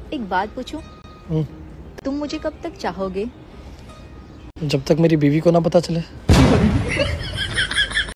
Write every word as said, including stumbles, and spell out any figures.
एक बात पूछूं? तुम मुझे कब तक चाहोगे? जब तक मेरी बीवी को ना पता चले।